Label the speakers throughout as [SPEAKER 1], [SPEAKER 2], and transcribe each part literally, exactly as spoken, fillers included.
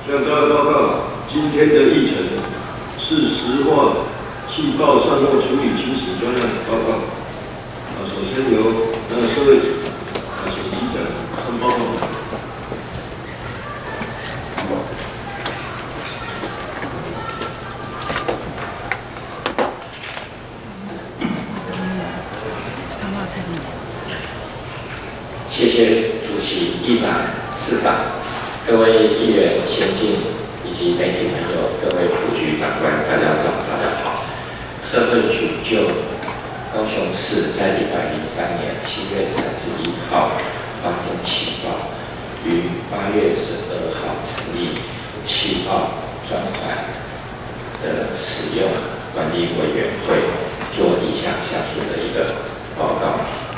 [SPEAKER 1] 向大家报告，今天的议程是石化气爆善后处理情形专案报告。啊，首先由那社会组啊，请局长上报告。
[SPEAKER 2] 谢谢主席、议长、市长。 各位议员、先进以及媒体朋友，各位副局长官，大家早，大家好。社会局就高雄市在一百零三年七月三十一号发生气爆，于八月十二号成立气爆专款的使用管理委员会，做以下下述的一个报告。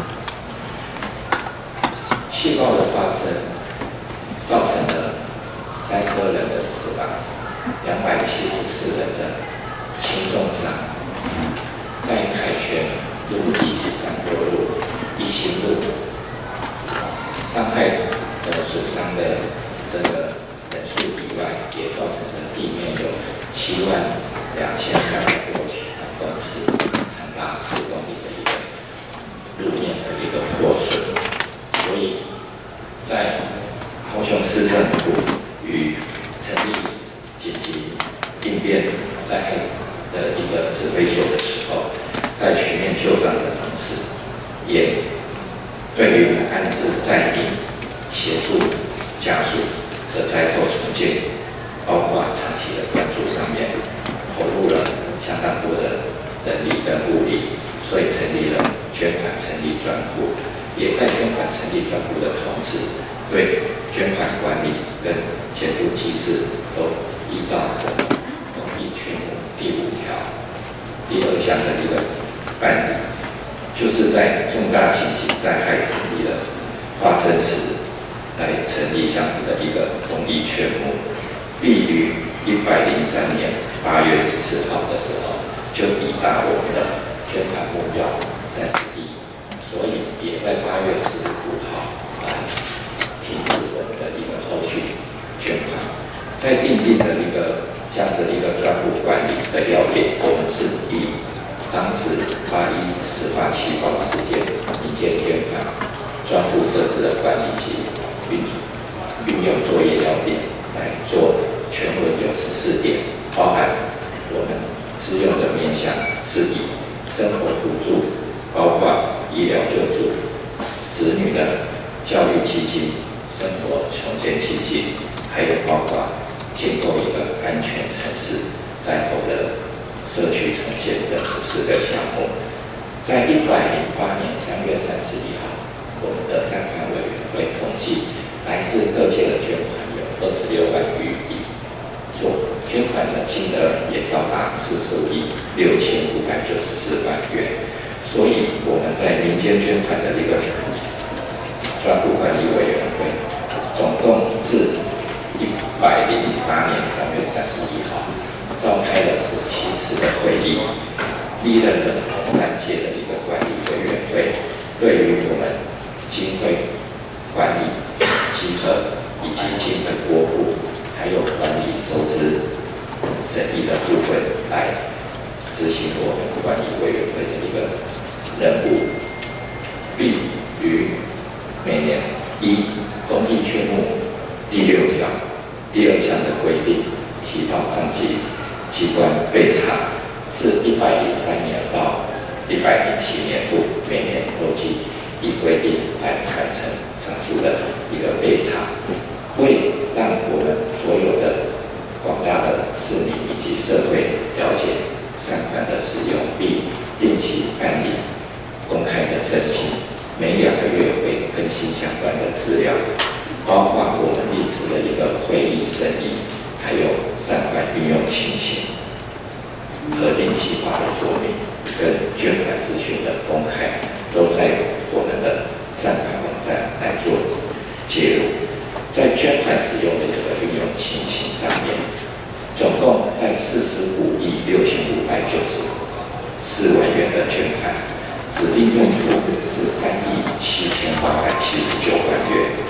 [SPEAKER 2] 气爆的发生。 造成了三十二人的死亡，两百七十四人的轻重伤，在凯旋路、三国路、一心路，伤害的损伤的这个人数以外，也造成了地面有七万两千三百多平方公尺，长达四公里的一个路面的一个破损，所以在 高雄市政府与成立紧急应变灾害的一个指挥所的时候，在全面救灾的同时，也对于安置灾民、协助家属的灾后重建，包括长期的关注上面，投入了相当多的人力跟物力，所以成立了捐款成立专户，也在捐款成立专户的同时，对 捐款管理跟监督机制都依照公益劝募第五条第二项的一个办理，就是在重大紧急灾害成立的发生时，来成立这样子的一个公益劝募，必于一百零三年八月十四号的时候就抵达我们的捐款目标三十亿，所以也在八月十五号来 停止我们的一个后续捐款，在订定的一个这样子的一个专户管理的要点，我们是以当时八一石化气爆事件民间捐款专户设置的管理及运运用作业要点来做，全文有十四点，包含我们支用的面向是以生活补助，包括医疗救助、子女的教育基金、 生活重建基金，还有包括建构一个安全城市灾后的社区重建的十四个项目。在一百零八年三月三十一号，我们的善款委员会统计，来自各界的捐款有二十六万余亿，所捐款的金额也高达四十五亿六千五百九十四万元。所以我们在民间捐款的一个专户管理委员会， 总共自一百零八年三月三十一号召开了十七次的会议，历任了三届的一个管理委员会，对于我们经费管理、稽核以及经费拨付，还有管理收支审议的部分来执行我们管理委员会的一个任务，并于每年一 公益劝募第六条第二项的规定，提报上级机关备查，自一百零三年到一百零七年度，每年都依依规定来完成上述的一个备查，为让我们所有的广大的市民以及社会了解善款的使用，并定期办理公开的征信。 每两个月会更新相关的资料，包括我们历次的一个会议审议，还有善款运用情形、核定计划的说明跟捐款资讯的公开，都在我们的善款网站来做介入。在捐款使用的一个运用情形上面，总共在四十五亿六千五百九十四万元的捐款。 指定用途是三亿七千八百七十九万元，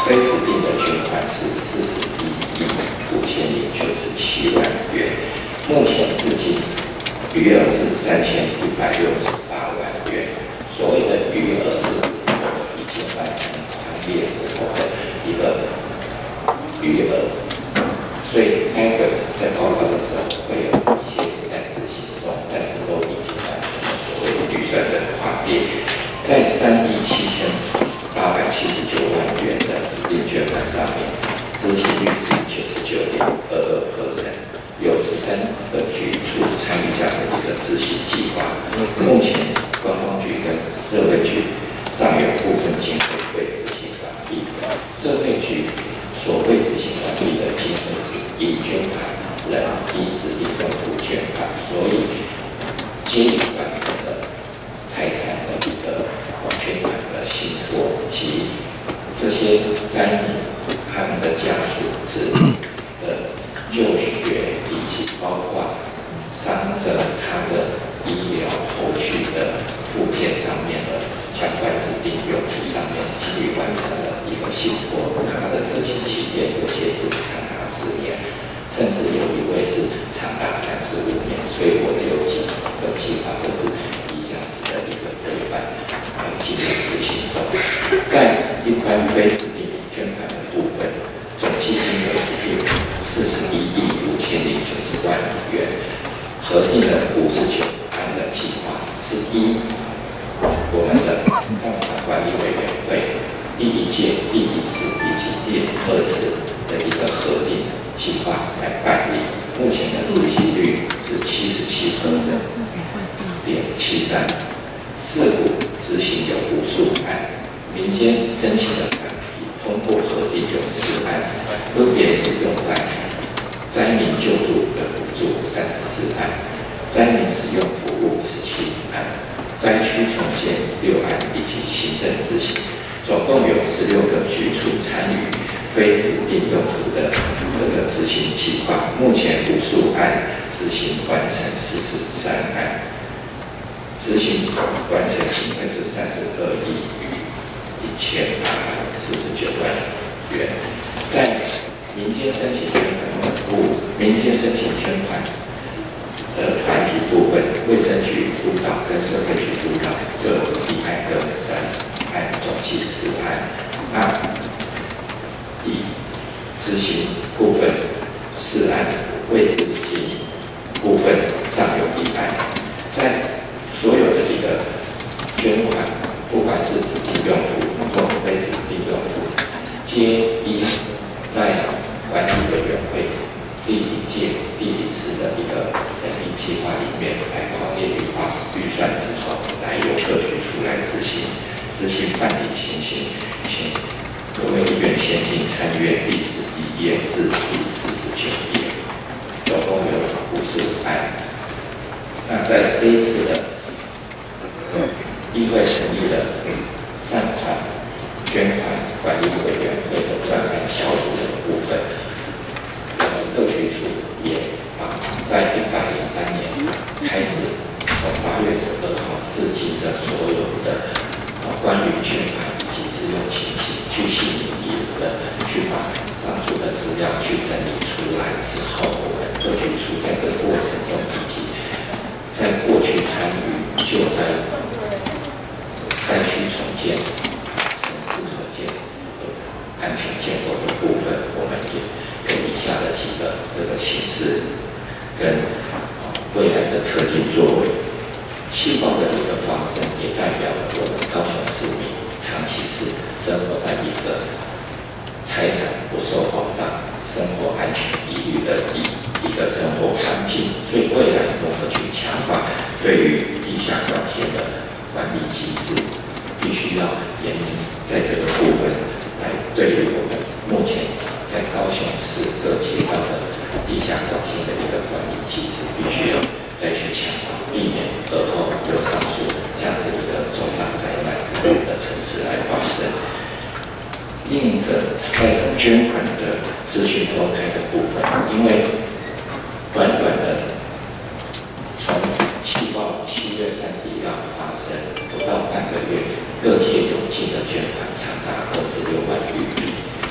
[SPEAKER 2] 非指定的捐款是四十一亿五千零九十七万元，目前至今余额是三千一百六十八万元。所谓的余额是已经完成团列之后的一个余额，所以待会在报告的时候会有一些是在执行中，但是都已经完成了所谓的预算的团列。在三亿七千八百七十九万元的指定捐款上面，执行率是九十九点二二 percent， 有十三个局处参与这样的一个执行计划。目前观光局跟社会局尚有部分经费未执行完毕，社会局所未执行完毕的经费是已捐款人依指定用途捐款，所以接连完成的财产的一个捐款的信托及这些灾民他们的家属子女的就学，以及包括伤者他的医疗后续的附件上面的相关指定用途上面，基于完成了一个信托，他的执行期间有些是长达四年，甚至有一位是长达三十五年，所以我的有几个计划都是以这样子的一个规范来进行执行中。在一般非指定捐款的部分，总计金额是四十一亿五千零九十万元，核定了五十九案的计划，是依我们的账款管理委员会第一届、第一次以及第二次的一个核定计划来办理。目前的执行率是七十七 percent 点七三，事故执行有无数案，民间申请的团体通过核定有四案，分别是用在灾民救助的补助三十四案，灾民使用服务十七案，灾区重建六案以及行政执行，总共有十六个局处参与非指定用途的这个执行计划。目前无数案执行完成四十三案，执行完成经费是三十二亿一千八百四十九万元。在民间申请捐款的部，民间申请捐款的团体部分，卫生局督导跟社会局督导各一案各三案，总计四案。那以执行部分四案，未执行部分尚有一案。在所有的一个捐款，不管是指定用途或非指定用途，皆依在管理委员会第一届、第一次的一个审议计划里面来考虑规划预算之后，来由各局处来执行。执行办理情形，请各位议员先进参阅第十一页至第四十九页，总共有五十五案。那在这一次的议会成立了善款捐款管理委员会的专案小组的部分，我们各局处也把在一百零三年开始，从八月十二号至今的所有的关于捐款以及自用情形，据细靡遗的去把上述的资料去整理出来之后，我们各局处在这个过程中，以及在过去参与救灾、灾区重建、城市重建、安全建构的部分，我们也有以下的几个这个形式跟未来的策进作为。气爆的一个发生，也代表了我们高雄市民长期是生活在一个财产不受保障、生活安全疑虑的一一个生活环境，所以未来如何去强化对于地下管线的管理机制，必须要严明在这个部分来对于我们目前在高雄市各街道的地下管线的一个管理机制，必须要再去强化，避免而后有上述这样子一个重大灾难在我们的城市来发生。应着在捐款的资讯公开的部分，因为短短的从气爆七月三十一号发生不到半个月，各界涌进的捐款长达二十六万余笔。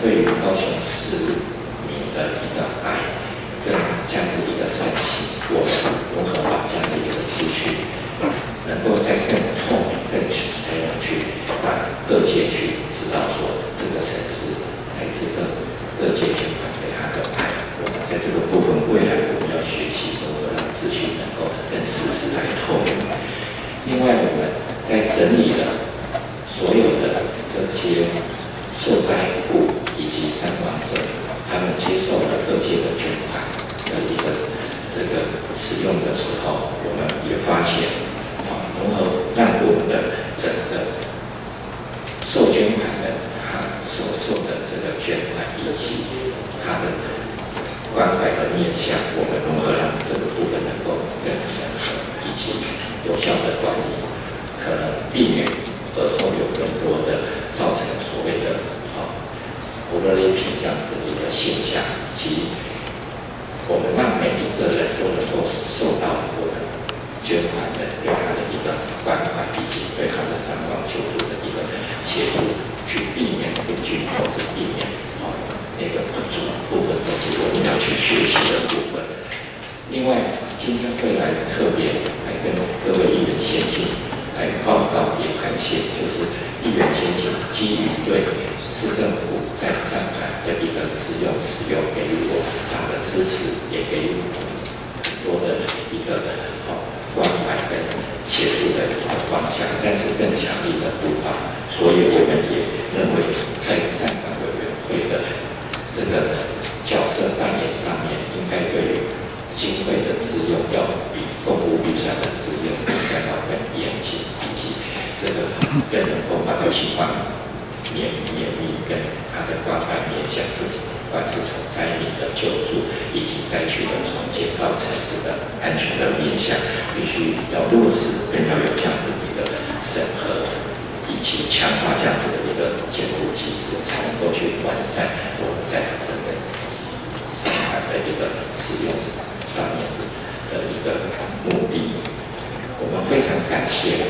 [SPEAKER 2] 对于高雄市民的一个爱，跟这样的一个善行，我们如何把这样的一个资讯，能够在更透明、更去去让各界去知道说这个城市来自各各界捐款给他的爱。我们在这个部分，未来我们要学习如何让资讯能够更实时来透明。另外，我们在整理了所有的这些受灾户以及伤亡者，他们接受了各界的捐款的一个这个使用的时候，我们也发现，啊，如何让我们的整个受捐款人他所受的这个捐款以及他的关怀的面向，我们如何让这个部分能够更审核以及有效的管理，可能避免而后有更多的造成所谓的啊 overlapping 这样子的一个现象，以及我们让每一个人都能够受到我们捐款人对他的一个关怀，以及对他的伤亡救助的一个协助，去避免不均或是避免啊那个不足部分，都是我们要去学习的部分。另外，今天会来特别来跟各位议员先进来报告，也感谢就是议员先进基于对市政府在上海的一个自用使用，给予我大的支持，也给予我们很多的一个好关怀跟协助的一个方向，但是更强力的督导。所以我们也认为，在上海委员会的这个角色扮演上面，应该对于经费的支用要比公务预算的支用应该要更严谨，以及这个更能够把情况免免疫跟它的关怀面向，不管是从灾民的救助以及灾区的重建到城市的安全的面向，必须要落实，更要有这样子的一个审核，以及强化这样子的一个监督机制，才能够去完善我们在整个上海的一个使用上面的一个目的。我们非常感谢，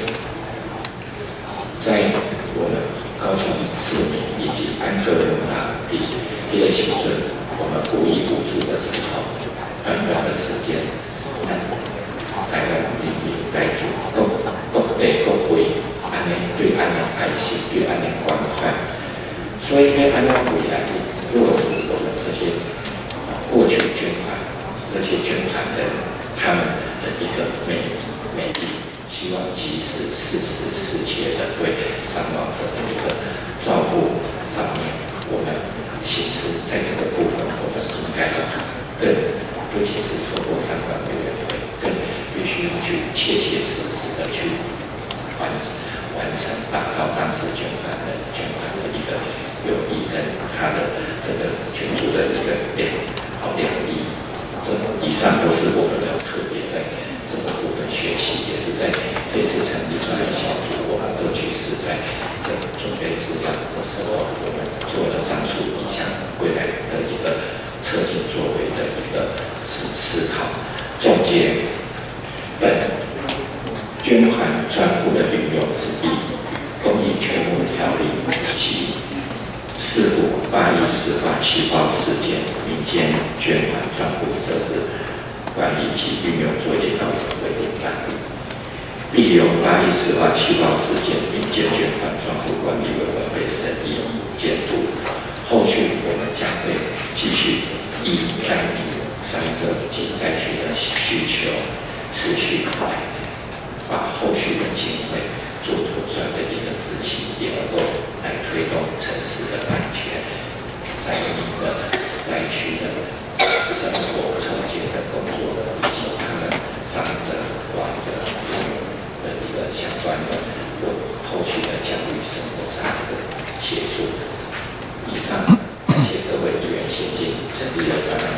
[SPEAKER 2] 在我们高雄市民以及安科人啊的一个时阵，我们无以补助的时候，短短的时间，台湾人民来自各各地各位，安尼对安尼爱心，对安尼关怀，所以在安尼未来落实我们这些过去捐款，这些捐款人他们的一个美美丽。希望及时、适时、适切的对伤亡者的一个照顾上面，我们其实在这个部分，我们应该要更，尤其是透过相关委员会，更必须去切切实实的去完完成，达到当时捐款人捐款的一个有益跟他的这个捐助的一个良好良益。这以上都是我们要特别在这个部分学习，也是在这次成立专业小组，我们过去是在这准备资料的时候，我们做了上述以下未来的一个策进作为的一个思思考。总结本捐款专户的运用是以公益捐物条例及事故八一四八气爆事件民间捐款专户设置管理及运用作业要规定办理，并由八一四八气爆事件民间捐款专户管理委员会审议监督。后续我们将会继续依灾民、伤者及灾区的需求，持续把后续的经费做妥善的一个执行，也能够来推动城市的安全、灾民的灾区的生活重建的工作，以及他们伤者、患者、子女的一个相关的有后续的教育生活上的协助。以上，感谢各位议员先进成立了专案